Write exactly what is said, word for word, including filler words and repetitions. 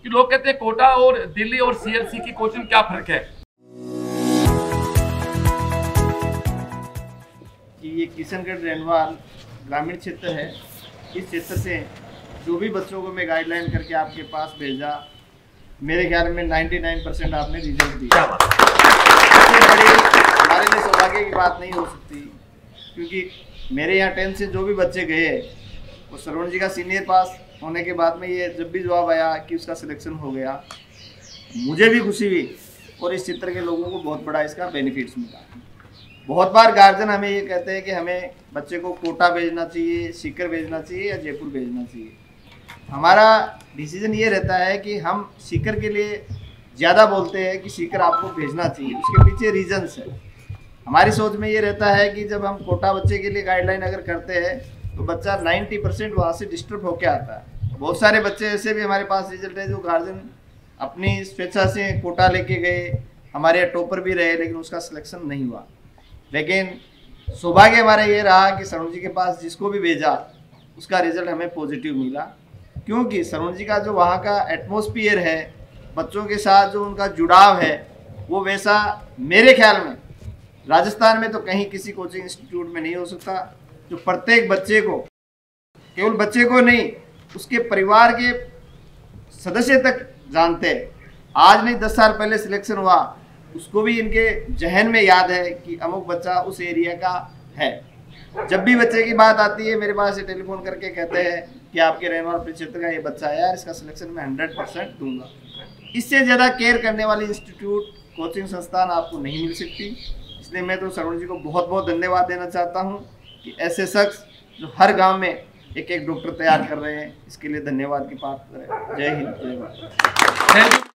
कि लोग कहते हैं कोटा और दिल्ली और सीएलसी की कोचिंग क्या फर्क है? कि ये किशनगढ़ रेनवाल ग्रामीण क्षेत्र है। इस क्षेत्र से जो भी बच्चों को मैं गाइडलाइन करके आपके पास भेजा, मेरे ख्याल में निन्यानवे परसेंट आपने रिजल्ट दिया। इससे बड़ी हमारे लिए सौभाग्य की बात नहीं हो सकती, क्योंकि मेरे यहाँ टेंथ से जो भी बच्चे गए वो श्रवण जी का सीनियर पास होने के बाद में ये जब भी जवाब आया कि उसका सिलेक्शन हो गया, मुझे भी खुशी हुई और इस क्षेत्र के लोगों को बहुत बड़ा इसका बेनिफिट्स मिला। बहुत बार गार्जियन हमें ये कहते हैं कि हमें बच्चे को कोटा भेजना चाहिए, सीकर भेजना चाहिए या जयपुर भेजना चाहिए। हमारा डिसीजन ये रहता है कि हम सीकर के लिए ज़्यादा बोलते हैं कि सीकर आपको भेजना चाहिए। उसके पीछे रीजंस है। हमारी सोच में ये रहता है कि जब हम कोटा बच्चे के लिए गाइडलाइन अगर करते हैं तो बच्चा नब्बे परसेंट वहाँ से डिस्टर्ब होकर आता है। बहुत सारे बच्चे ऐसे भी हमारे पास रिजल्ट है जो गार्जियन अपनी स्वेच्छा से कोटा लेके गए, हमारे यहाँ टॉपर भी रहे, लेकिन उसका सिलेक्शन नहीं हुआ। लेकिन सौभाग्य हमारा ये रहा कि सरुण जी के पास जिसको भी भेजा उसका रिजल्ट हमें पॉजिटिव मिला, क्योंकि सरुण जी का जो वहाँ का एटमॉस्फेयर है, बच्चों के साथ जो उनका जुड़ाव है, वो वैसा मेरे ख्याल में राजस्थान में तो कहीं किसी कोचिंग इंस्टीट्यूट में नहीं हो सकता, जो प्रत्येक बच्चे को, केवल बच्चे को नहीं, उसके परिवार के सदस्य तक जानते हैं। आज नहीं दस साल पहले सिलेक्शन हुआ, उसको भी इनके जहन में याद है कि अमुक बच्चा उस एरिया का है। जब भी बच्चे की बात आती है मेरे पास से टेलीफोन करके कहते हैं कि आपके रेनवाल परिक्षेत्र का ये बच्चा है यार, इसका सिलेक्शन मैं हंड्रेड परसेंट दूंगा। इससे ज़्यादा केयर करने वाली इंस्टीट्यूट, कोचिंग संस्थान आपको नहीं मिल सकती। इसलिए मैं तो सरुण जी को बहुत बहुत धन्यवाद देना चाहता हूँ कि ऐसे शख्स जो हर गाँव में एक एक डॉक्टर तैयार कर रहे हैं, इसके लिए धन्यवाद की पात्र है। जय हिंद, जय भारत।